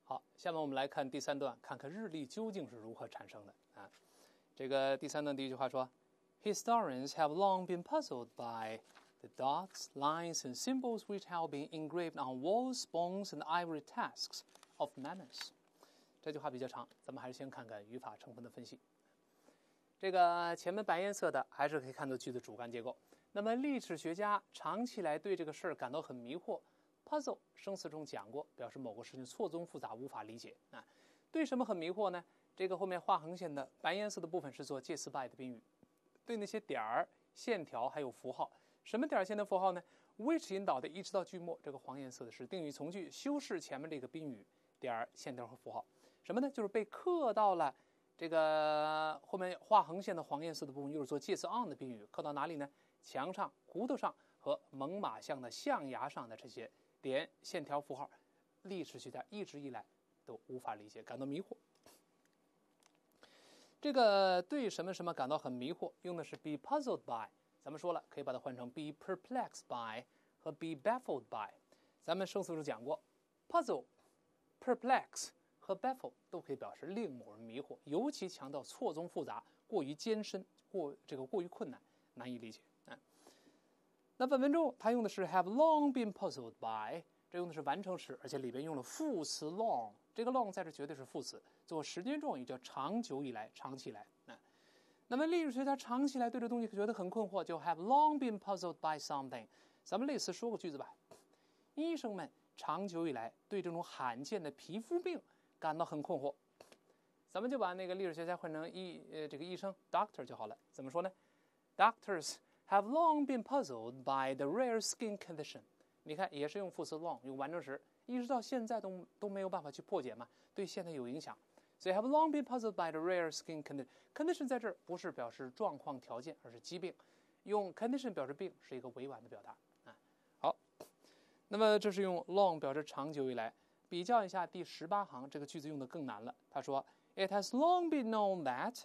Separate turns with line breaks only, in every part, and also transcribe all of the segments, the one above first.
好，下面我们来看第3段，看看日历究竟是如何产生的啊。这个第3段第一句话说 ，Historians have long been puzzled by the dots, lines, and symbols which have been engraved on walls, bones, and ivory tusks of mammoths。这句话比较长，咱们还是先看看语法成分的分析。这个前面白颜色的还是可以看到句子主干结构。那么历史学家长期以来对这个事儿感到很迷惑。Puzzle 生词中讲过，表示某个事情错综复杂，无法理解啊。对什么很迷惑呢？这个后面画横线的白颜色的部分是做介词 by 的宾语，对那些点儿、线条还有符号。什么点儿、线条、符号呢 ？which 引导的一直到句末，这个黄颜色的是定语从句修饰前面这个宾语点儿、线条和符号。什么呢？就是被刻到了这个后面画横线的黄颜色的部分，又是做介词 on 的宾语，刻到哪里呢？墙上、骨头上和猛犸象的象牙上的这些点、线条、符号，历史学家一直以来都无法理解，感到迷惑。这个对什么什么感到很迷惑，用的是 be puzzled by。咱们说了，可以把它换成 be perplexed by 和 be baffled by。咱们生词中讲过 ，puzzle、perplex 和 baffle 都可以表示令某人迷惑，尤其强调错综复杂、过于艰深、过于困难、难以理解。那本文中它用的是 have long been puzzled by， 这用的是完成时，而且里边用了副词 long， 这个 long 在这绝对是副词，做时间状语，叫长久以来、长期以来。那么历史学家长期以来对这东西觉得很困惑，就 have long been puzzled by something。咱们类似说个句子吧，医生们长久以来对这种罕见的皮肤病感到很困惑。咱们就把那个历史学家换成这个医生 doctor 就好了。怎么说呢 ？Doctors have long been puzzled by the rare skin condition。你看，也是用副词 long， 用完成时，一直到现在都没有办法去破解嘛，对现在有影响。所以 have long been puzzled by the rare skin condition。condition 在这儿不是表示状况条件，而是疾病。用 condition 表示病是一个委婉的表达啊。好，那么这是用 long 表示长久以来。比较一下第18行，这个句子用的更难了。他说 ，It has long been known that。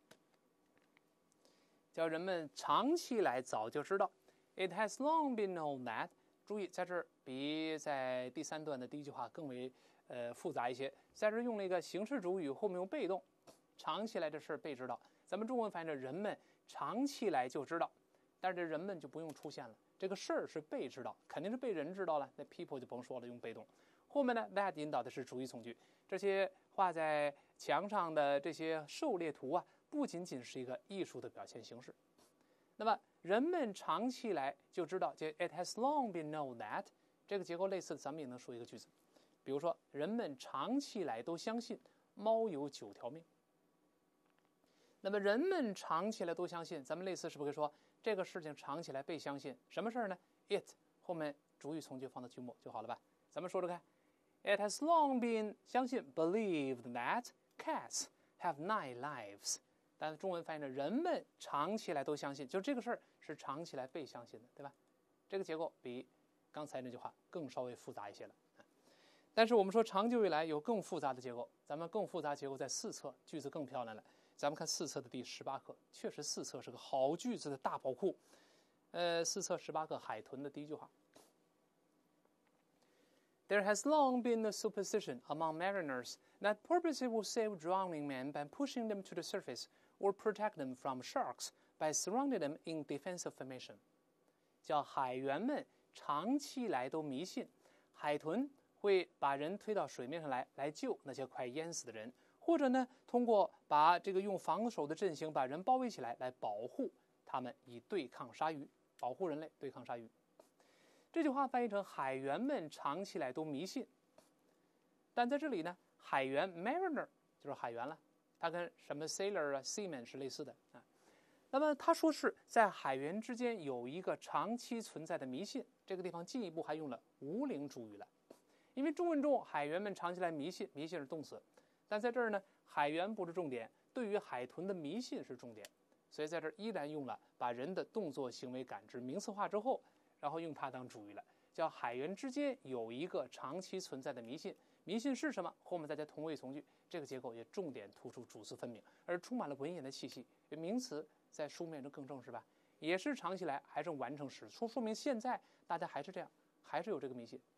叫人们长期以来早就知道 ，It has long been known that。注意，在这儿比在第3段的第一句话更为复杂一些。在这儿用了一个形式主语，后面用被动，长期以来这事儿被知道。咱们中文翻译成人们长期以来就知道，但是这人们就不用出现了，这个事儿是被知道，肯定是被人知道了。那 people 就甭说了，用被动。后面呢 that 引导的是主语从句。这些画在墙上的这些狩猎图啊，不仅仅是一个艺术的表现形式。那么人们长期以来就知道，这 it has long been known that 这个结构类似的，咱们也能说一个句子。比如说，人们长期以来都相信猫有9条命。那么人们长期以来都相信，咱们类似是不是可以说这个事情长期以来被相信？什么事儿呢 ？it 后面主语从句放到句末就好了吧？咱们说着看 ，it has long been 相信 believed that cats have 9 lives。但中文翻译成人们长期以来都相信，就是这个事儿是长期以来被相信的，对吧？这个结构比刚才那句话更稍微复杂一些了。但是我们说长久以来有更复杂的结构，咱们更复杂结构在4册，句子更漂亮了。咱们看4册的第18课，确实4册是个好句子的大宝库。4册18课海豚的第一句话。There has long been a superstition among mariners that porpoises will save drowning men by pushing them to the surface or protect them from sharks by surrounding them in defensive formation。叫海员们长期以来都迷信，海豚会把人推到水面上来救那些快淹死的人，或者呢，通过把这个用防守的阵型把人包围起来，来保护他们以对抗鲨鱼，保护人类对抗鲨鱼。这句话翻译成海员们长期以来都迷信，但在这里呢，海员 mariner 就是海员了，它跟什么 sailor 啊 seaman 是类似的啊。那么他说是在海员之间有一个长期存在的迷信，这个地方进一步还用了无领主语了，因为中文中海员们长期来迷信，迷信是动词，但在这儿呢，海员不是重点，对于海豚的迷信是重点，所以在这儿依然用了把人的动作行为感知名词化之后，然后用它当主语了，叫海员之间有一个长期存在的迷信。迷信是什么？后面再加同位从句，这个结构也重点突出主次分明，而充满了文言的气息。名词在书面中更正式吧，也是长期来还是完成时，说明现在大家还是这样，还是有这个迷信啊。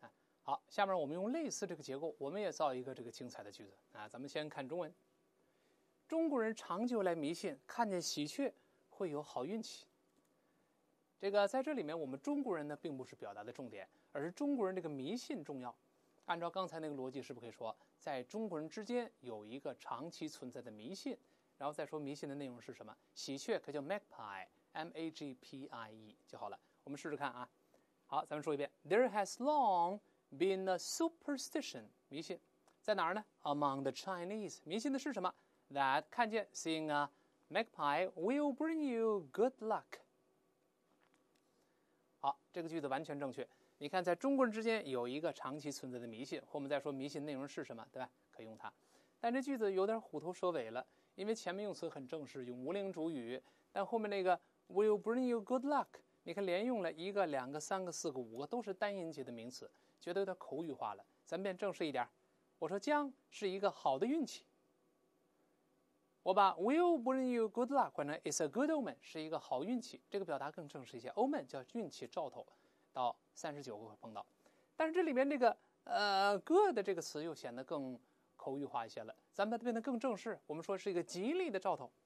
好，下面我们用类似这个结构，我们也造一个这个精彩的句子啊。咱们先看中文。中国人长久来迷信，看见喜鹊会有好运气。这个在这里面，我们中国人呢，并不是表达的重点，而是中国人这个迷信重要。按照刚才那个逻辑，是不是可以说，在中国人之间有一个长期存在的迷信？然后再说迷信的内容是什么？喜鹊可以叫 magpie，M-A-G-P-I-E 就好了。我们试试看啊。好，咱们说一遍 ：There has long been a superstition， 迷信在哪儿呢 ？Among the Chinese， 迷信的是什么 ？That 看见 seeing a magpie will bring you good luck。好，这个句子完全正确。你看，在中国人之间有一个长期存在的迷信，或我们再说迷信内容是什么，对吧？可以用它。但这句子有点虎头蛇尾了，因为前面用词很正式，用无令主语，但后面那个 will bring you good luck， 你看连用了1个、2个、3个、4个、5个，都是单音节的名词，觉得有点口语化了。咱们变正式一点，我说将是一个好的运气。我把 will bring you good luck 换成 is a good omen， 是一个好运气，这个表达更正式一些。omen 叫运气兆头，到39个会碰到。但是这里面这个good 这个词又显得更口语化一些了，咱们把它变得更正式，我们说是一个吉利的兆头。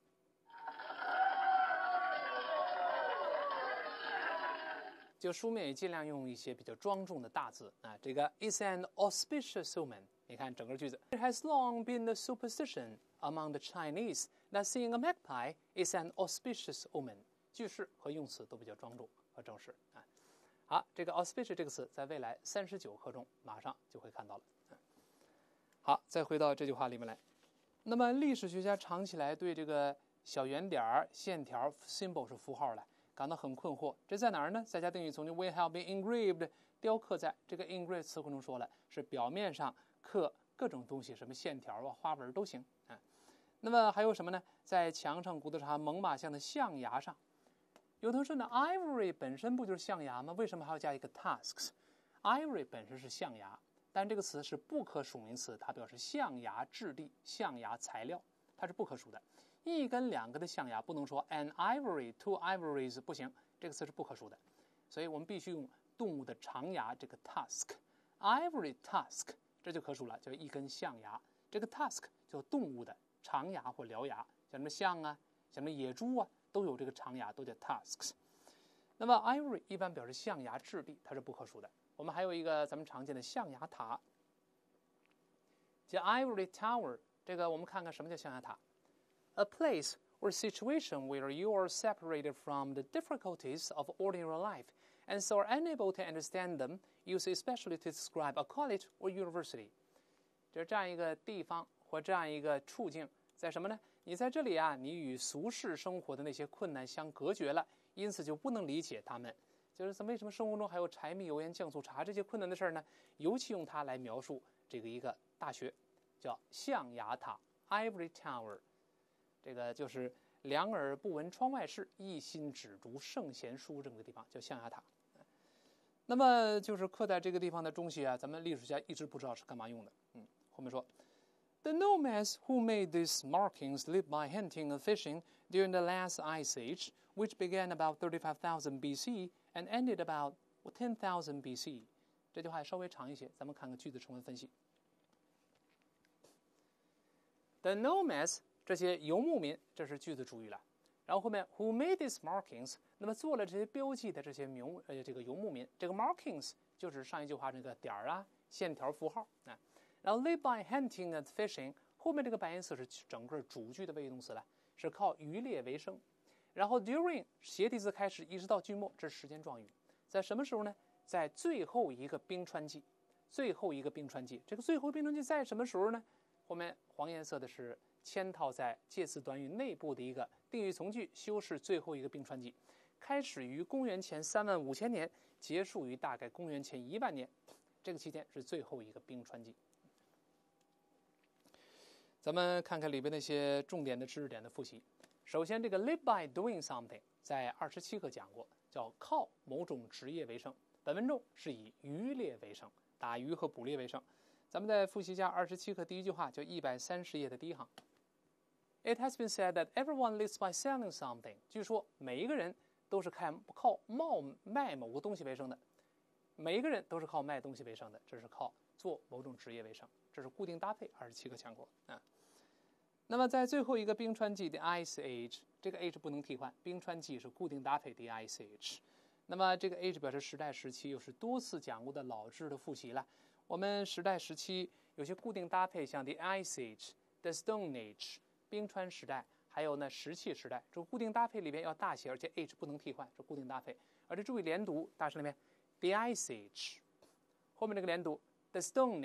就书面也尽量用一些比较庄重的大字啊。这个 is an auspicious omen， 你看整个句子 It has long been a superstition among the Chinese that seeing a magpie is an auspicious omen。句式和用词都比较庄重和正式啊。好，这个 auspicious 这个词在未来39课中马上就会看到了。好，再回到这句话里面来。那么历史学家长期来对这个小圆点、线条 symbol 是符号了，感到很困惑。这在哪儿呢？在家定语从句 We have been engraved， 雕刻在这个 engraved 词汇中说了，是表面上刻各种东西，什么线条啊、花纹都行啊。那么还有什么呢？在墙上、骨头上、猛犸象的象牙上。有同学说呢 ，ivory 本身不就是象牙吗？为什么还要加一个 tusks？ivory 本身是象牙。但这个词是不可数名词，它表示象牙质地、象牙材料，它是不可数的。1根2个的象牙不能说 an ivory two ivories 不行，这个词是不可数的，所以我们必须用动物的长牙这个 tusk，ivory tusk 这就可数了，叫1根象牙。这个 tusk 叫动物的长牙或獠牙，像什么象啊，像什么野猪啊，都有这个长牙，都叫 tusks。那么 ivory 一般表示象牙质地，它是不可数的。我们还有一个咱们常见的象牙塔，叫 ivory tower。这个我们看看什么叫象牙塔 ？A place or situation where you are separated from the difficulties of ordinary life and so are unable to understand them, used especially to describe a college or university。就是这样一个地方或这样一个处境，在什么呢？你在这里啊，你与俗世生活的那些困难相隔绝了，因此就不能理解他们。就是为什么生活中还有柴米油盐酱醋茶这些困难的事儿呢？尤其用它来描述这个一个大学，叫象牙塔 （Ivory Tower）。这个就是两耳不闻窗外事，一心只读圣贤书这么个地方，叫象牙塔。那么就是刻在这个地方的东西啊，咱们历史家一直不知道是干嘛用的。后面说 ，The nomads who made these markings lived by hunting and fishing during the last ice age, which began about 35,000 BC and ended about 10,000 BC。这句话稍微长一些，咱们看看句子成文分析。The nomads 这些游牧民，这是句子主语了。然后后面 who made these markings， 那么做了这些标记的这些这个游牧民，这个 markings 就是上一句话这个点儿啊、线条、符号啊。然后 live by hunting and fishing， 后面这个白音词是整个主句的谓语动词了，是靠渔猎为生。然后 during 斜体字开始一直到句末，这是时间状语，在什么时候呢？在最后一个冰川季。最后一个冰川季，这个最后冰川季在什么时候呢？后面黄颜色的是嵌套在介词短语内部的一个定语从句，修饰最后一个冰川季，开始于公元前35000年，结束于大概公元前1万年，这个期间是最后一个冰川季。咱们看看里边那些重点的知识点的复习。首先，这个 live by doing something 在27课讲过，叫靠某种职业为生。本文中是以渔猎为生，打鱼和捕猎为生。咱们再复习一下27课第一句话，就130页的第一行。It has been said that everyone lives by selling something。据说每一个人都是靠卖某个东西为生的。 每一个人都是靠卖东西为生的，这是靠做某种职业为生，这是固定搭配27个强国啊。那么在最后一个冰川纪的 Ice Age， 这个 Age 不能替换，冰川纪是固定搭配的 Ice Age。那么这个 Age 表示时代时期，又是多次讲过的老知的复习了。我们时代时期有些固定搭配，像 the Ice Age、the Stone Age 冰川时代，还有呢石器时代。这个固定搭配里边要大写，而且 Age 不能替换，这固定搭配。而且注意连读，大声里面 the Ice Age， 后面这个连读 the Stone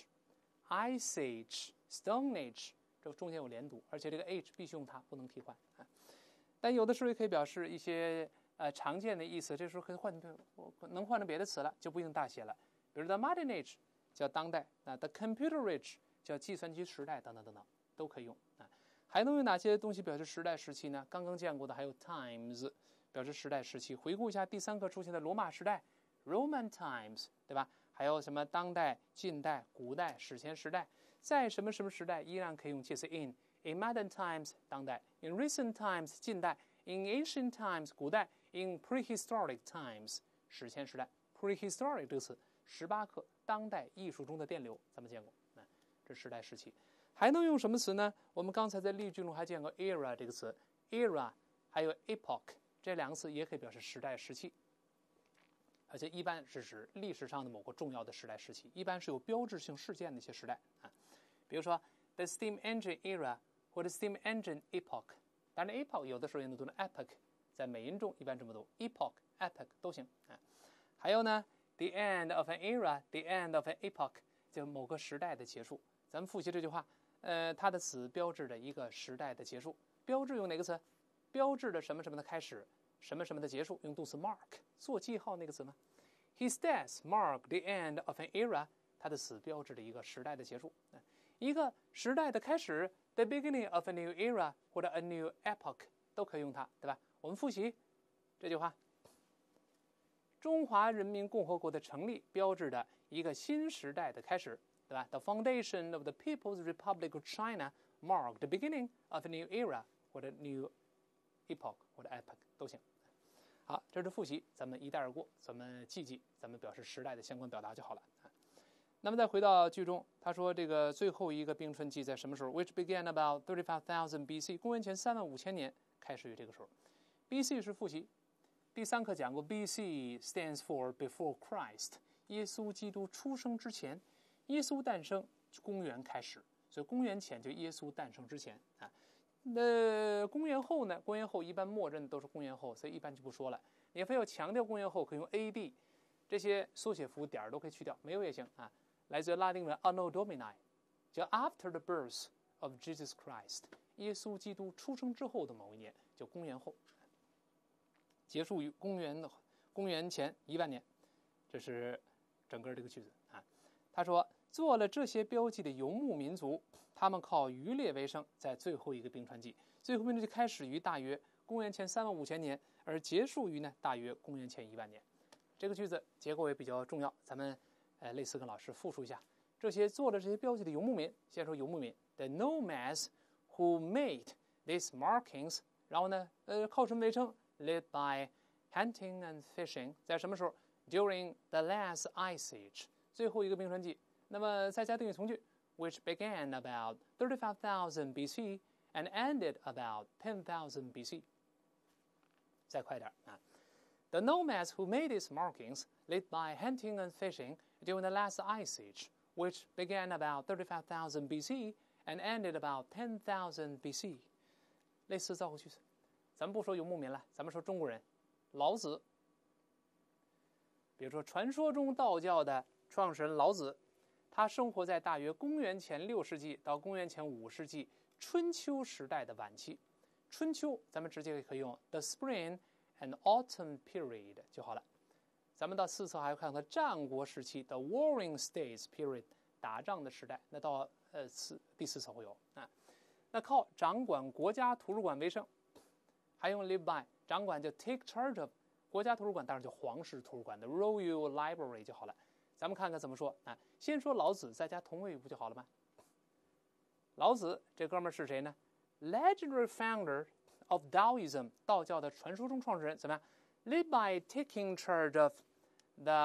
Age、Ice Age、Stone Age。这个中间有连读，而且这个 age 必须用它，不能替换啊。但有的时候也可以表示一些常见的意思，这时候可以能换成别的词了，就不一定大写了。比如 the modern age 叫当代啊 ，the computer age 叫计算机时代等等等等都可以用啊。还能用哪些东西表示时代时期呢？刚刚见过的还有 times 表示时代时期。回顾一下第3课出现的罗马时代 Roman times， 对吧？还有什么当代、近代、古代、史前时代。在什么什么时代依然可以用介词 in modern times 当代 in recent times 近代 in ancient times 古代 in prehistoric times 史前时代 prehistoric 这个词18课当代艺术中的电流咱们见过这时代时期。还能用什么词呢？我们刚才在例句中还见过 era 这个词 era 还有 epoch 这2个词也可以表示时代时期，而且一般是指历史上的某个重要的时代时期，一般是有标志性事件的一些时代啊。比如说 the steam engine era 或者 steam engine epoch， 当然 epoch 有的时候也能读成 epoch， 在美音中一般这么读 epoch、epoch 都行啊。还有呢 the end of an era the end of an epoch 就某个时代的结束。咱们复习这句话它的词标志着一个时代的结束。标志用哪个词？标志着什么什么的开始，什么什么的结束，用动词 mark 做记号那个词吗？ His death marked the end of an era， 它的死标志着一个时代的结束，一个时代的开始 the beginning of a new era 或者 a new epoch 都可以用它，对吧？我们复习这句话，中华人民共和国的成立标志着一个新时代的开始，对吧？ The foundation of the People's Republic of China marked the beginning of a new era 或者 new epoch 或者 epoch 都行。好，这是复习，咱们一带而过，咱们记，咱们表示时代的相关表达就好了。那么再回到句中，他说这个最后一个冰川纪在什么时候 ？Which began about 35,000 BC， 公元前35000年开始于这个时候。BC 是复习，第3课讲过 BC stands for before Christ， 耶稣基督出生之前，耶稣诞生，公元开始，所以公元前就耶稣诞生之前啊。公元后呢？公元后一般默认都是公元后，所以一般就不说了。你非要强调公元后，可以用 AD， 这些缩写符点都可以去掉，没有也行啊。来自拉丁文 Anno Domini， 叫 After the birth of Jesus Christ， 耶稣基督出生之后的某一年，就公元后，结束于公元前1万年，这是整个这个句子啊。他说，做了这些标记的游牧民族，他们靠渔猎为生，在最后一个冰川纪。最后冰川纪开始于大约公元前35000年，而结束于呢大约公元前1万年。这个句子结构也比较重要，咱们类似跟老师复述一下。这些做了这些标记的游牧民，先说游牧民 ，the nomads who made these markings， 然后呢靠什么为生 ？Led by hunting and fishing， 在什么时候 ？During the last ice age， 最后一个冰川纪。那么再加定语从句 ，which began about 35,000 BC and ended about 10,000 BC。再快点啊 ！The nomads who made these markings, led by hunting and fishing during the last ice age, which began about 35,000 BC and ended about 10,000 BC。类似造个句子，咱们不说游牧民了，咱们说中国人，老子。比如说，传说中道教的创始人老子。他生活在大约公元前6世纪到公元前5世纪春秋时代的晚期。春秋咱们直接可以用 the spring and autumn period 就好了。咱们到4册还要看到战国时期的 warring states period 打仗的时代，那到第4册会有啊。那靠掌管国家图书馆为生，还用 live by 掌管就 take charge of 国家图书馆，当然就皇室图书馆的 royal library 就好了。咱们看看怎么说啊？先说老子，再加同位语不就好了吗？老子这哥们儿是谁呢 ？Legendary founder of Taoism， 道教的传说中创始人，怎么样 ？Led by taking charge of the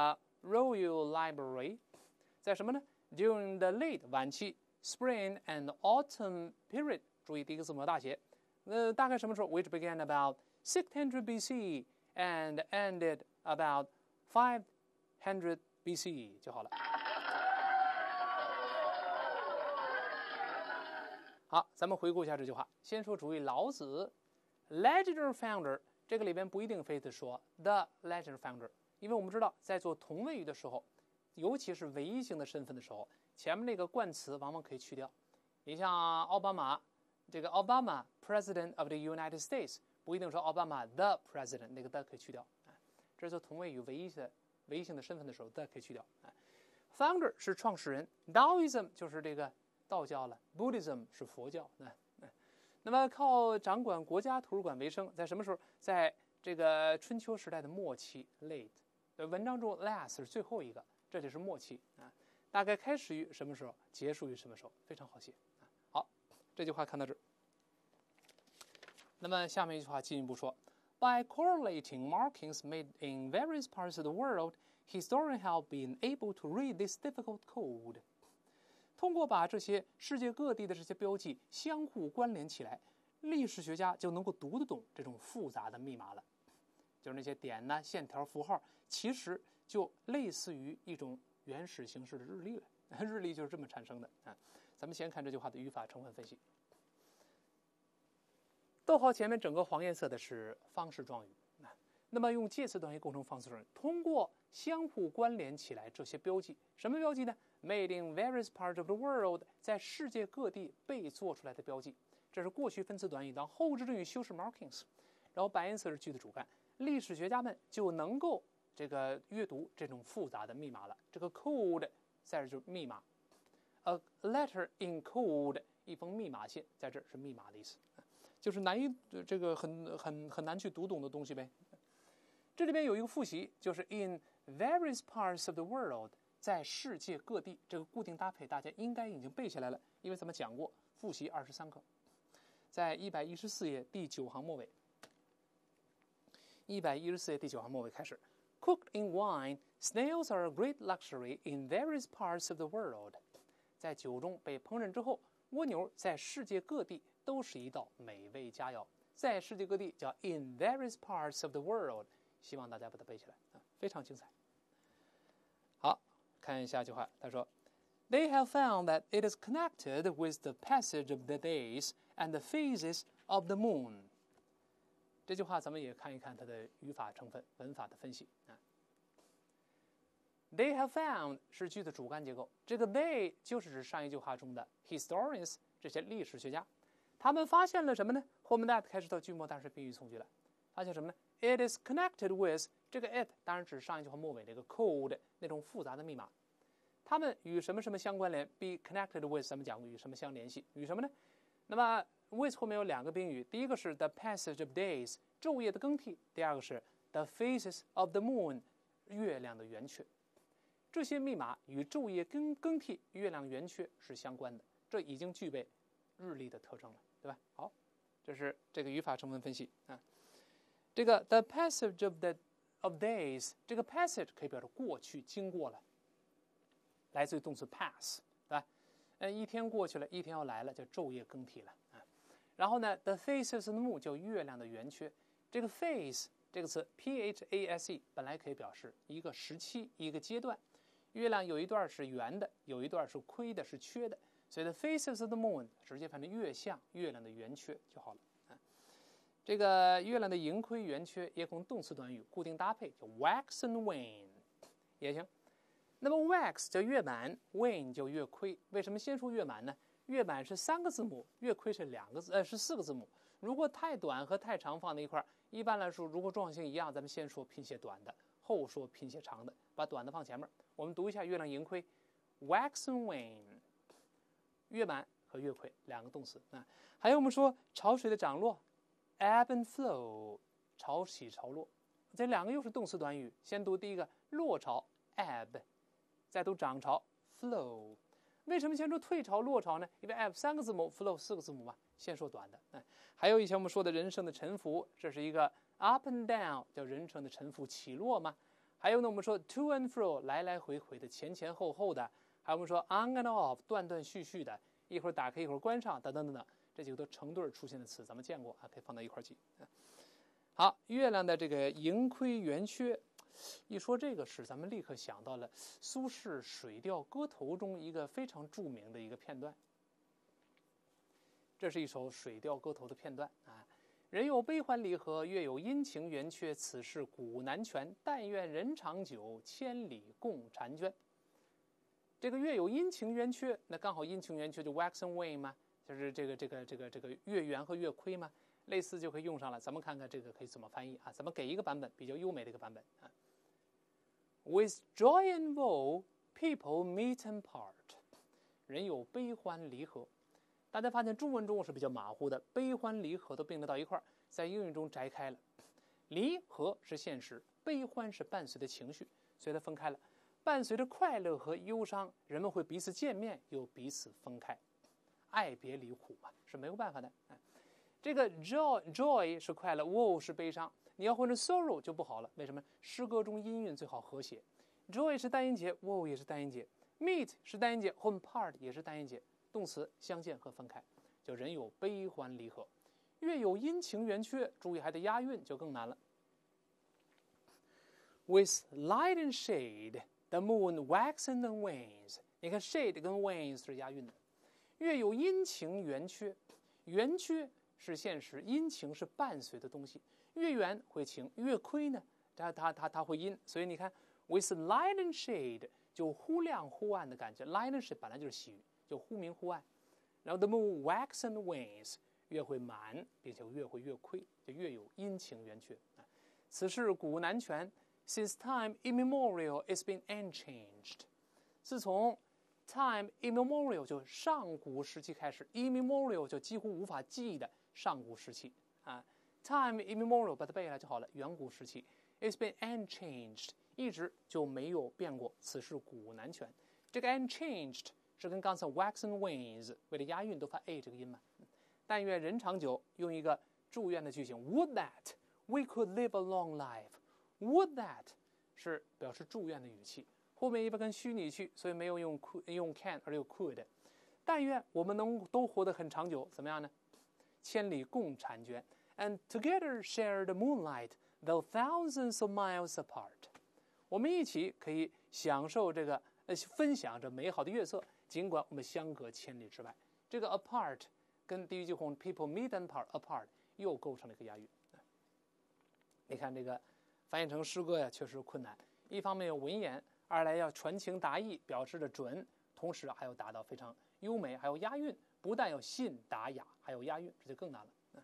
Royal Library， 在什么呢 ？During the late 晚期 spring and autumn period， 注意第一个字母大写。大概什么时候 ？Which began about 600 BC and ended about 500 BC 就好了。好，咱们回顾一下这句话。先说主义老子 ，legendary founder， 这个里边不一定非得说 the legendary founder， 因为我们知道在做同位语的时候，尤其是唯一性的身份的时候，前面那个冠词往往可以去掉。你像奥巴马，这个 Obama President of the United States， 不一定说 Obama the President， 那个 the 可以去掉。这是做同位语唯一性的身份的时候 the 可以去掉。Founder 是创始人 ，Taoism 就是这个道教了 ，Buddhism 是佛教。那么靠掌管国家图书馆为生，在什么时候？在这个春秋时代的末期 late， 文章中 last 是最后一个，这就是末期啊。大概开始于什么时候，结束于什么时候，非常好写。好，这句话看到这儿。那么下面一句话进一步说 ，By correlating markings made in various parts of the world, historians have been able to read this difficult code. 通过把这些世界各地的这些标记相互关联起来，历史学家就能够读得懂这种复杂的密码了。就是那些点呢、线条、符号，其实就类似于一种原始形式的日历了。日历就是这么产生的啊。咱们先看这句话的语法成分分析。逗号前面整个黄颜色的是方式状语，那么用介词短语构成方式状语，通过相互关联起来这些标记，什么标记呢 ？Made in various parts of the world， 在世界各地被做出来的标记，这是过去分词短语当后置之语修饰 markings， 然后白颜色是句的主干，历史学家们就能够这个阅读这种复杂的密码了。这个 code 在这就是密码 ，a letter in code 一封密码信，在这是密码的意思。就是这个很难去读懂的东西呗。这里边有一个复习，就是 in various parts of the world， 在世界各地，这个固定搭配大家应该已经背下来了，因为咱们讲过，复习23课，在114页第9行末尾。114页第9行末尾开始 ，Cooked in wine, snails are a great luxury in various parts of the world。在酒中被烹饪之后，蜗牛在世界各地都是一道美味佳肴，在世界各地叫 in various parts of the world， 希望大家把它背起来啊，非常精彩。好，看下句话，他说 ，They have found that it is connected with the passage of the days and the phases of the moon。这句话咱们也看一看它的语法成分、文法的分析啊。They have found 是句的主干结构，这个 they 就是指上一句话中的 historians 这些历史学家。他们发现了什么呢？后面 that 开始到句末当然是宾语从句了。发现什么呢 ？It is connected with 这个 it 当然指上一句话末尾那个 code 那种复杂的密码。它们与什么什么相关联 ？Be connected with 咱们讲过与什么相联系？与什么呢？那么 with 后面有2个宾语，第一个是 the passage of days 昼夜的更替，第二个是 the phases of the moon 月亮的圆缺。这些密码与昼夜更替、月亮圆缺是相关的，这已经具备日历的特征了，对吧？好，这是这个语法成分分析啊。这个 the passage of days， 这个 passage 可以表示过去、经过了，来自于动词 pass， 对吧？一天过去了，一天要来了，叫昼夜更替了啊。然后呢 ，the phases of the moon 叫月亮的圆缺。这个 phase 这个词 phase 本来可以表示一个时期、一个阶段。月亮有一段是圆的，有一段是亏的，是缺的，所以 the phases of the moon 直接翻成月相，月亮的圆缺就好了啊。这个月亮的盈亏圆缺也可用动词短语固定搭配，叫 wax and wane 也行。那么 wax 叫月满 ，wane 叫月亏。为什么先说月满呢？月满是3个字母，月亏是是4个字母。如果太短和太长放在一块儿，一般来说，如果重要性一样，咱们先说拼写短的，后说拼写长的，把短的放前面。我们读一下月亮盈亏 ，wax and wane， 月满和月亏2个动词啊。还有我们说潮水的涨落 ，ebb and flow， 潮起潮落，这2个又是动词短语。先读第一个落潮 ebb， 再读涨潮 flow。为什么先说退潮落潮呢？因为 ebb 3个字母 ，flow 4个字母嘛。先说短的，还有以前我们说的人生的沉浮，这是一个 up and down， 叫人生的沉浮起落嘛。 还有呢，我们说 to and fro 来来回回的，前前后后的，还有我们说 on and off 断断续续的，一会儿打开一会儿关上，等等等等，这几个都成对出现的词，咱们见过啊，可以放到一块儿记。好，月亮的这个盈亏圆缺，一说这个诗，咱们立刻想到了苏轼《水调歌头》中一个非常著名的一个片段。这是一首《水调歌头》的片段啊。人有悲欢离合，月有阴晴圆缺，此事古难全。但愿人长久，千里共婵娟。这个月有阴晴圆缺，那刚好阴晴圆缺就 wax and wane 嘛，就是这个月圆和月亏嘛，类似就可以用上了。咱们看看这个可以怎么翻译啊？咱们给一个版本比较优美的一个版本啊。With joy and woe, people meet and part。人有悲欢离合。大家发现中文中是比较马虎的，悲欢离合都并得到一块儿，在英语中摘开了。离合是现实，悲欢是伴随的情绪，所以它分开了。伴随着快乐和忧伤，人们会彼此见面，又彼此分开。爱别离苦嘛，是没有办法的。这个 joy 是快乐 ，woe 是悲伤。你要换成 sorrow 就不好了，为什么？诗歌中音韵最好和谐。joy 是单音节 ，woe 也是单音节 ，meet 是单音节 ，home part 也是单音节。动词相见和分开，就人有悲欢离合。月有阴晴圆缺，注意还得押韵，就更难了。With light and shade, the moon waxes and wanes。你看 shade 跟 wanes 是押韵的。月有阴晴圆缺，圆缺是现实，阴晴是伴随的东西。月圆会晴，月亏呢，它会阴。所以你看 ，with light and shade 就忽亮忽暗的感觉。light and shade 本来就是喜语。就忽明忽暗，然后 the moon wax and wanes， 月会满，并且月会月亏，就月有阴晴圆缺。此事古难全 ，since time immemorial it's been unchanged。自从 time immemorial 就上古时期开始 ，immemorial 就几乎无法记忆的上古时期啊。time immemorial 把它背下来就好了，远古时期 it's been unchanged， 一直就没有变过。此事古难全，这个 unchanged。是跟刚才 wax and wanes 为了押韵都发 a 这个音嘛？但愿人长久，用一个祝愿的句型 ，Would that we could live a long life。Would that 是表示祝愿的语气，后面一般跟虚拟句，所以没有用 can 而有 could。但愿我们能都活得很长久，怎么样呢？千里共婵娟 ，and together share the moonlight, though thousands of miles apart。我们一起可以享受这个分享这美好的月色。尽管我们相隔千里之外，这个 apart 跟第一句红 people meet and part apart 又构成了一个押韵。你看这个翻译成诗歌呀，确实困难。一方面有文言，二来要传情达意，表示的准，同时还要达到非常优美，还有押韵。不但要信达雅，还有押韵，这就更难了。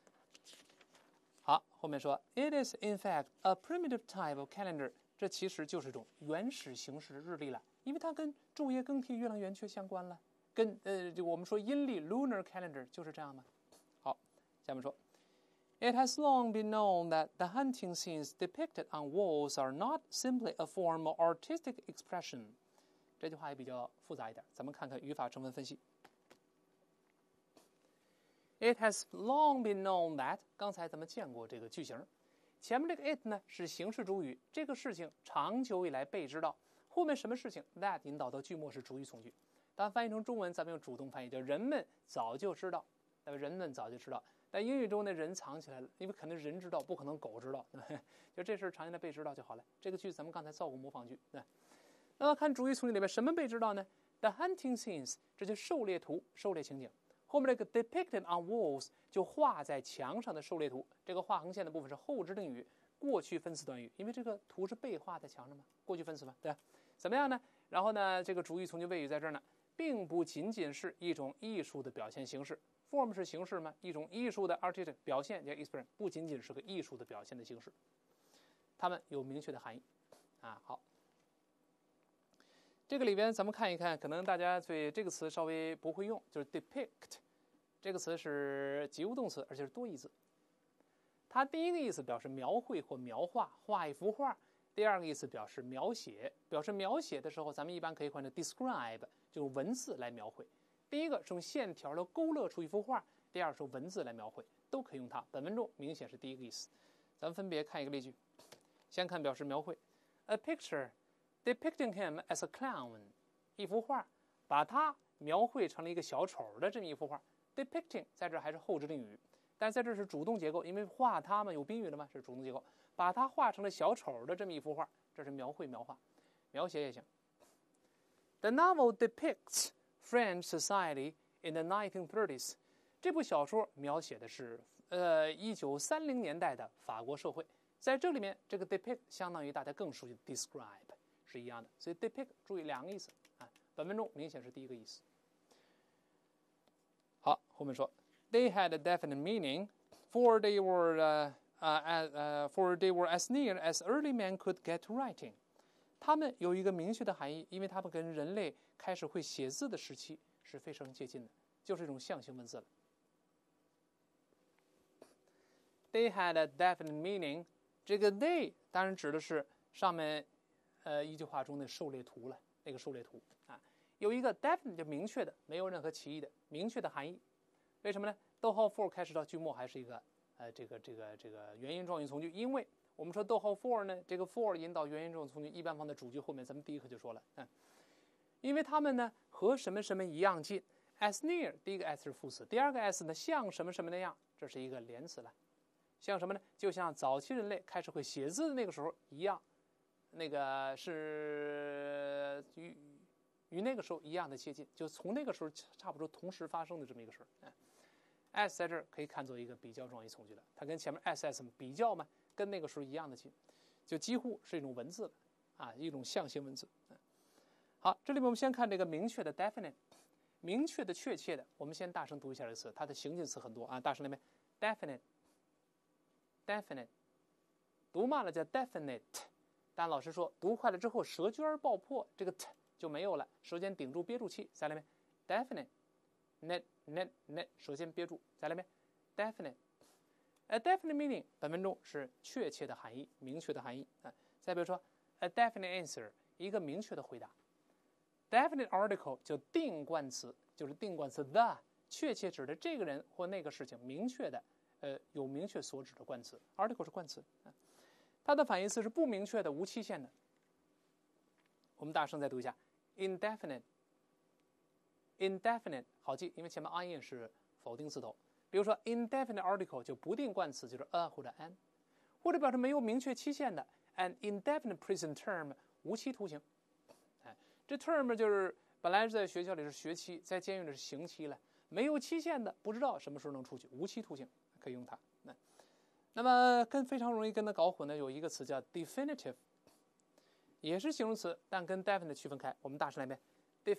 好，后面说 It is in fact a primitive type of calendar。这其实就是一种原始形式的日历了，因为它跟昼夜更替、月亮圆缺相关了，跟就我们说阴历 lunar calendar 就是这样嘛。好，下面说 It has long been known that the hunting scenes depicted on walls are not simply a form of artistic expression。这句话也比较复杂一点，咱们看看语法成分分析。It has long been known that， 刚才咱们见过这个句型。前面这个 it 呢是形式主语，这个事情长久以来被知道。后面什么事情 that 引导到句末是主语从句。当然翻译成中文，咱们用主动翻译，叫人们早就知道。人们早就知道，但英语中呢人藏起来了，因为肯定人知道，不可能狗知道。就这事长期以来被知道就好了。这个句子咱们刚才造过模仿句。那么看主语从句里面什么被知道呢 ？The hunting scenes， 这就狩猎图、狩猎情景。后面这个 depicted on walls 就画在墙上的狩猎图，这个画横线的部分是后置定语，过去分词短语，因为这个图是被画在墙上嘛，过去分词嘛，对吧？怎么样呢？然后呢，这个主语从句谓语在这儿呢，并不仅仅是一种艺术的表现形式 ，form 是形式嘛，一种艺术的 artistic 表现叫 expression， 不仅仅是个艺术的表现的形式，它们有明确的含义啊。好，这个里边咱们看一看，可能大家对这个词稍微不会用，就是 depict 这个词是及物动词，而且是多义字。它第一个意思表示描绘或描画，画一幅画；第二个意思表示描写，表示描写的时候，咱们一般可以换成 describe， 就用文字来描绘。第一个是用线条来勾勒出一幅画，第二个是用文字来描绘，都可以用它。本文中明显是第一个意思。咱们分别看一个例句，先看表示描绘。 a picture depicting him as a clown， 一幅画，把他描绘成了一个小丑的这么一幅画。depicting 在这还是后置定语，但是在这是主动结构，因为画他嘛有宾语了嘛，是主动结构，把他画成了小丑的这么一幅画，这是描绘描画，描写也行。The novel depicts French society in the 1930s。这部小说描写的是1930年代的法国社会。在这里面，这个 depict 相当于大家更熟悉的 describe 是一样的，所以 depict 注意两个意思啊。本文中明显是第一个意思。好，后面说 they had a definite meaning, for they were as near as early men could get to writing。他们有一个明确的含义，因为他们跟人类开始会写字的时期是非常接近的，就是一种象形文字了。They had a definite meaning。这个 they 当然指的是上面一句话中的狩猎图了，那个狩猎图啊，有一个 definite 就明确的，没有任何歧义的明确的含义。为什么呢？逗号 for 开始到句末还是一个这个原因状语从句，因为我们说逗号 for 呢，这个 for 引导原因状语从句一般放在主句后面，咱们第一课就说了，因为他们呢和什么什么一样近 ，as near 第一个 as 是副词，第二个 as 呢像什么什么那样，这是一个连词了。像什么呢？就像早期人类开始会写字的那个时候一样，那个是与那个时候一样的接近，就从那个时候差不多同时发生的这么一个事儿。as 在这儿可以看作一个比较状语从句了，它跟前面 as 比较嘛，跟那个时候一样的近，就几乎是一种文字了啊，一种象形文字。好，这里面我们先看这个明确的 definite， 明确的、确切的，我们先大声读一下这个词，它的形近词很多啊，大声来呗 ，definite。读慢了叫 definite， 但老师说读快了之后舌尖爆破，这个 t 就没有了，舌尖顶住憋住气，再来呗 definite，net， 舌尖憋住，再来呗 definite。A definite meaning 本文中是确切的含义，明确的含义啊。再比如说 a definite answer， 一个明确的回答。definite article 就定冠词，就是定冠词 the， 确切指的这个人或那个事情，明确的有明确所指的冠词。article 是冠词啊。它的反义词是不明确的、无期限的。我们大声再读一下 indefinite， 好记，因为前面 in 是否定词头。比如说 indefinite article 就不定冠词，就是 a 或者 an， 或者表示没有明确期限的 an indefinite prison term， 无期徒刑。这 term 就是本来在学校里是学期，在监狱里是刑期了，没有期限的，不知道什么时候能出去，无期徒刑可以用它。那么非常容易跟它搞混的有一个词叫 definitive， 也是形容词，但跟 definite 区分开。我们大声来遍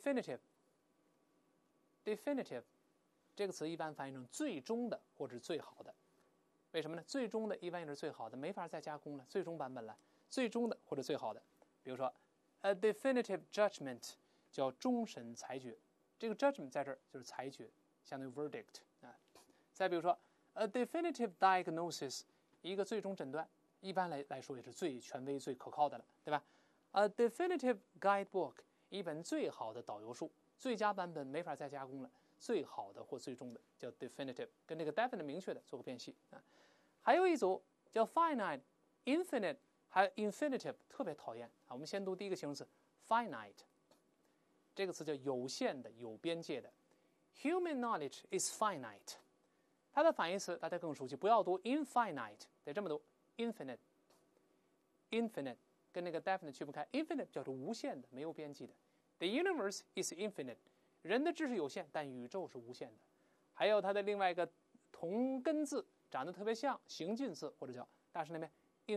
definitive 这个词一般翻译成最终的或者最好的。为什么呢？最终的一般也是最好的，没法再加工了，最终版本了，最终的或者最好的。比如说 a definitive judgment 叫终审裁决，这个 judgment 在这儿就是裁决，相当于 verdict 啊。再比如说 a definitive diagnosis， 一个最终诊断，一般来说也是最权威、最可靠的了，对吧 ？A definitive guidebook， 一本最好的导游书，最佳版本没法再加工了，最好的或最终的叫 definitive， 跟这个 definite 明确的做个辨析啊。还有一组叫 finite、infinite， 还有 infinitive， 特别讨厌啊。我们先读第一个形容词 finite， 这个词叫有限的、有边界的。Human knowledge is finite。它的反义词大家更熟悉，不要读 infinite， 得这么读 infinite， 跟那个 definite 区分开 ，infinite 叫做无限的、没有边际的。The universe is infinite， 人的知识有限，但宇宙是无限的。还有它的另外一个同根字，长得特别像形近字，或者叫大声那边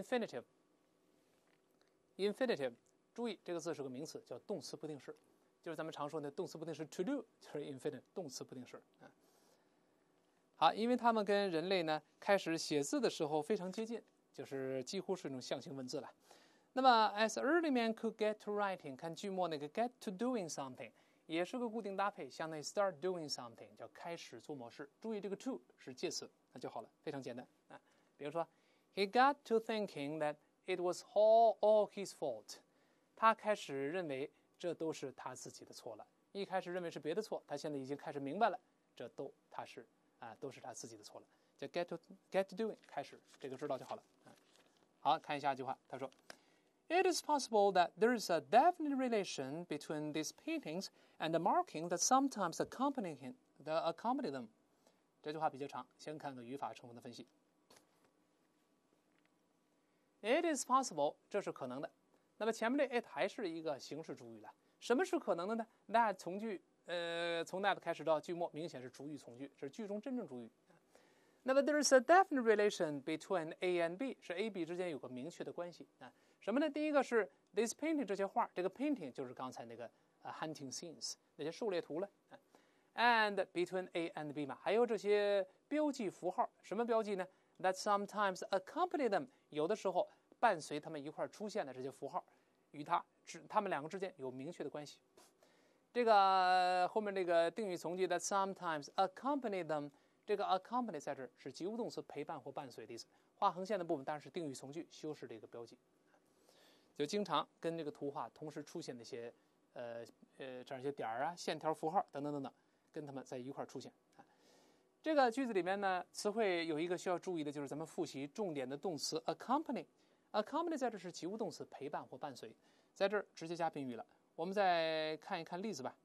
infinitive， 注意这个字是个名词，叫动词不定式，就是咱们常说的动词不定式 to do， 就是 infinite 动词不定式啊。好，因为他们跟人类呢开始写字的时候非常接近，就是几乎是一种象形文字了。那么 as early men could get to writing， 看句末那个 get to doing something 也是个固定搭配，相当于 start doing something， 叫开始做某事。注意这个 to 是介词，那就好了，非常简单啊。比如说 he got to thinking that it was all his fault， 他开始认为这都是他自己的错了。一开始认为是别的错，他现在已经开始明白了，这都是他自己的错了，叫 get to doing 开始，这个知道就好了。好，看下一句话，他说 It is possible that there is a definite relation between these paintings and the marking that sometimes accompany them. 这句话比较长，先看个语法成分的分析。It is possible， 这是可能的。那么前面的 it 还是一个形式主语了。什么是可能的呢 ？That 从that 开始到句末，明显是主语从句，是句中真正主语。那么 there is a definite relation between A and B， 是 A、B 之间有个明确的关系啊。什么呢？第一个是 this painting 这些画，这个 painting 就是刚才那个hunting scenes 那些狩猎图了。And between A and B 嘛，还有这些标记符号，什么标记呢 ？That sometimes accompany them， 有的时候伴随他们一块出现的这些符号，与他们两个之间有明确的关系。这个后面这个定语从句 that sometimes accompany them。这个 accompany 在这儿是及物动词陪伴或伴随的意思，画横线的部分当然是定语从句修饰这个标记，就经常跟这个图画同时出现那些这样一些点儿啊、线条、符号等等等等，跟它们在一块儿出现。这个句子里面呢，词汇有一个需要注意的，就是咱们复习重点的动词 accompany。accompany 在这是及物动词陪伴或伴随，在这儿直接加宾语了。我们再看一看例子吧。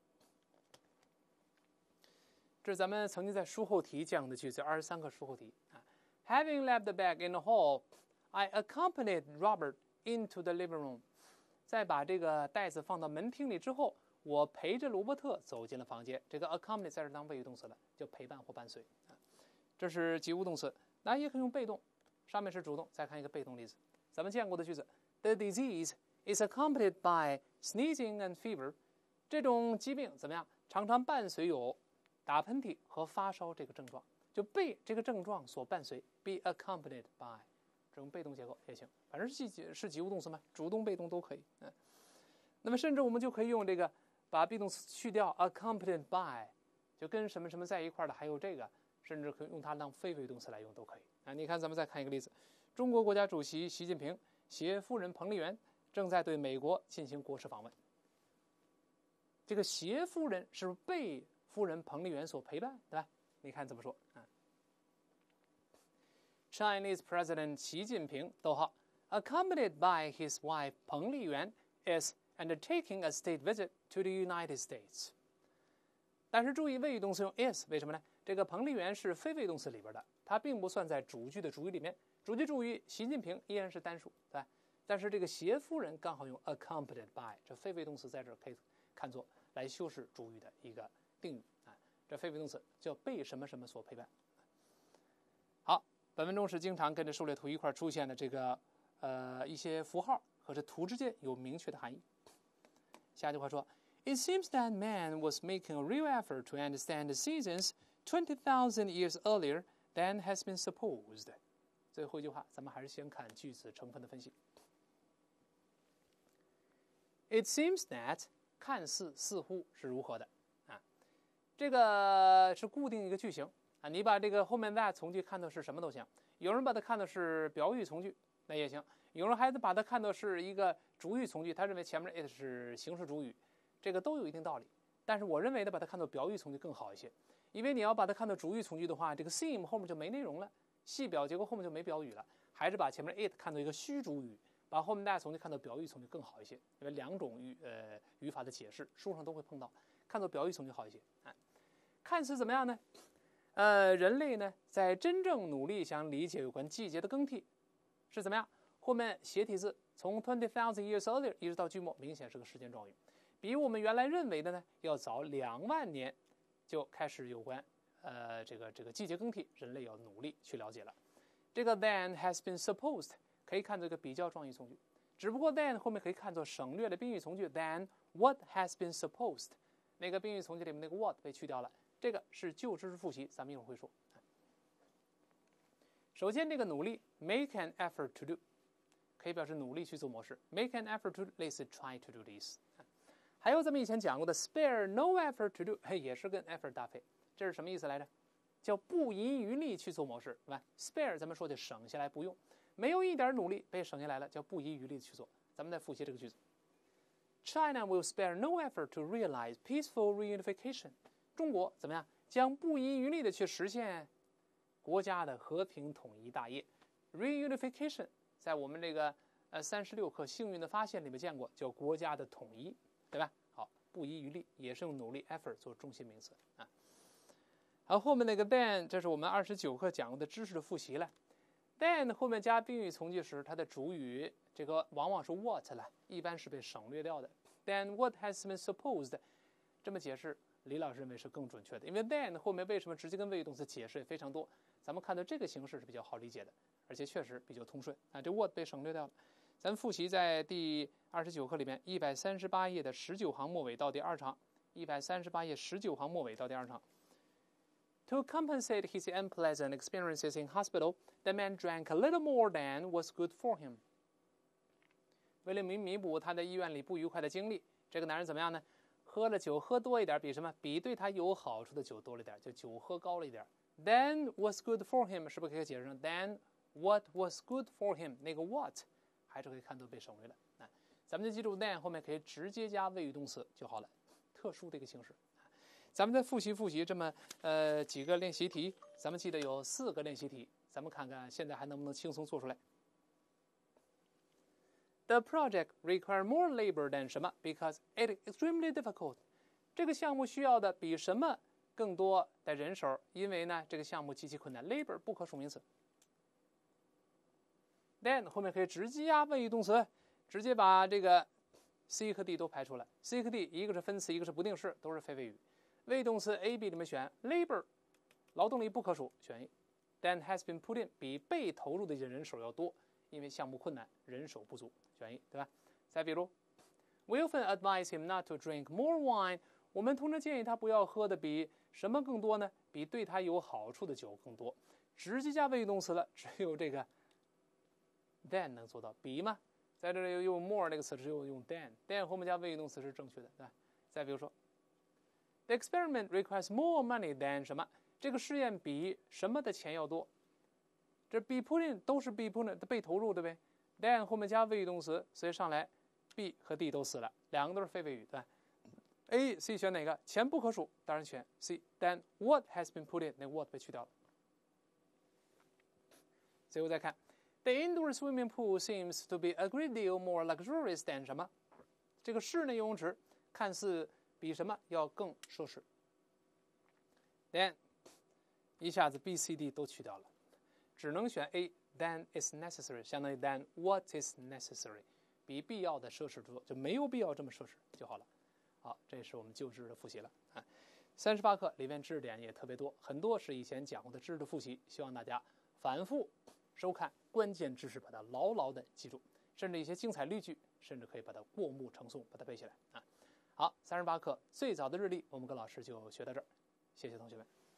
这是咱们曾经在书后题讲的句子，23个书后题。Having left the bag in the hall, I accompanied Robert into the living room. 在把这个袋子放到门厅里之后，我陪着罗伯特走进了房间。这个 accompany 在这当谓语动词了，就陪伴或伴随。这是及物动词，那也可以用被动。上面是主动，再看一个被动例子，咱们见过的句子 ：The disease is accompanied by sneezing and fever. 这种疾病怎么样？常常伴随有打喷嚏和发烧这个症状，就被这个症状所伴随 ，be accompanied by， 这种被动结构也行，反正是及物动词嘛，主动被动都可以。那么甚至我们就可以用这个把 be 动词去掉 ，accompanied by， 就跟什么什么在一块的，还有这个，甚至可以用它当非谓语动词来用都可以。你看咱们再看一个例子，中国国家主席习近平携夫人彭丽媛正在对美国进行国事访问。这个携夫人是被夫人彭丽媛所陪伴，对吧？你看怎么说啊 ？Chinese President 习近平，accompanied by his wife 彭丽媛 is undertaking a state visit to the United States。但是注意谓语动词用 is， 为什么呢？这个彭丽媛是非谓动词里边的，它并不算在主句的主语里面。主句主语习近平依然是单数，对吧？但是这个携夫人刚好用 accompanied by， 这非谓动词在这儿可以看作来修饰主语的一个定语啊，这非谓动词叫被什么什么所陪伴。好，本文中是经常跟着狩猎图一块出现的这个一些符号和这图之间有明确的含义。下句话说 ，It seems that man was making a real effort to understand the seasons 20,000 years earlier than has been supposed。最后一句话，咱们还是先看句子成分的分析。It seems that 看似似乎是如何的啊？这个是固定一个句型啊，你把这个后面 that 从句看作是什么都行。有人把它看作是表语从句，那也行；有人还把它看作是一个主语从句，他认为前面 it 是形式主语，这个都有一定道理。但是我认为呢，把它看作表语从句更好一些，因为你要把它看作主语从句的话，这个 seem 后面就没内容了，系表结构后面就没表语了，还是把前面 it 看作一个虚主语。把后面大从句看作表语从句更好一些，因为两种语法的解释书上都会碰到，看作表语从句好一些。看似怎么样呢？人类呢在真正努力想理解有关季节的更替是怎么样？后面斜体字从 20,000 years earlier 一直到句末，明显是个时间状语，比我们原来认为的呢要早2万年就开始有关这个季节更替，人类要努力去了解了。这个 then has been supposed。可以看作一个比较状语从句，只不过 then 后面可以看作省略的宾语从句 then what has been supposed， 那个宾语从句里面那个 what 被去掉了，这个是旧知识复习，咱们一会儿会说。首先这个努力 make an effort to do 可以表示努力去做某事， make an effort to do 类似 try to do 的意思。还有咱们以前讲过的 spare no effort to do 也是跟 effort 搭配，这是什么意思来着？叫不遗余力去做某事，对吧 spare 咱们说的省下来不用，没有一点努力被省下来了，叫不遗余力的去做。咱们再复习这个句子 ：China will spare no effort to realize peaceful reunification。中国怎么样？将不遗余力的去实现国家的和平统一大业。Reunification 在我们这个 36课幸运的发现里面见过，叫国家的统一，对吧？好，不遗余力也是用努力 effort 做中心名词啊。好，后面那个 then 这是我们29课讲过的知识的复习了。then 后面加宾语从句时，它的主语这个往往是 what 了，一般是被省略掉的。then what has been supposed 这么解释，李老师认为是更准确的，因为 then 后面为什么直接跟谓语动词解释也非常多，咱们看到这个形式是比较好理解的，而且确实比较通顺啊。这 what 被省略掉了。咱们复习在第29课里面138页的19行末尾到第2行，138页19行末尾到第2行。To compensate his unpleasant experiences in hospital, the man drank a little more than was good for him. 为了弥补他在医院里不愉快的经历，这个男人怎么样呢？喝了酒喝多一点，比什么？比对他有好处的酒多了一点，就酒喝高了一点。Then was good for him 是不是可以解释成 Then what was good for him？ 那个 what 还是可以看作被省略了。咱们就记住 then 后面可以直接加谓语动词就好了，特殊的一个形式。咱们再复习这么几个练习题，咱们记得有4个练习题，咱们看看现在还能不能轻松做出来。The project requires more labor than 什么 because it is extremely difficult。这个项目需要的比什么更多的人手，因为呢这个项目极其困难。labor 不可数名词。then 后面可以直接加谓语动词，直接把这个 C 和 D 都排出来。C 和 D 一个是分词，一个是不定式，都是非谓语。谓语动词 A、B 里面选 labor， 劳动力不可数，选 A。Then has been put in 比被投入的一些人手要多，因为项目困难，人手不足，选 A， 对吧？再比如 ，We often advise him not to drink more wine。我们通常建议他不要喝的比什么更多呢？比对他有好处的酒更多。直接加谓语动词了，只有这个 then 能做到比吗？在这里用 more 那个词只有用 then 后面加谓语动词是正确的，对吧？再比如说 ，The experiment requires more money than 什么？这个试验比什么的钱要多？这 be put in 都是 be put in 被投入，对不对 ？then 后面加谓语动词，所以上来 B 和 D 都死了，两个都是非谓语，对吧 ？A、C 选哪个？钱不可数，当然选 C。Then what has been put in？ 那 what 被去掉了。最后再看。The indoor swimming pool seems to be a great deal more luxurious than 什么？这个室内游泳池看似比什么要更奢侈。Then 一下子 B、C、D 都去掉了，只能选 A。Then is necessary 相当于 Then what is necessary 比必要的奢侈多，就没有必要这么奢侈就好了。好，这是我们旧知识的复习了啊。38课里面知识点也特别多，很多是以前讲过的知识的复习，希望大家反复收看关键知识，把它牢牢的记住，甚至一些精彩例句，甚至可以把它过目成诵，把它背起来啊。好，38课最早的日历，我们跟老师就学到这儿，谢谢同学们。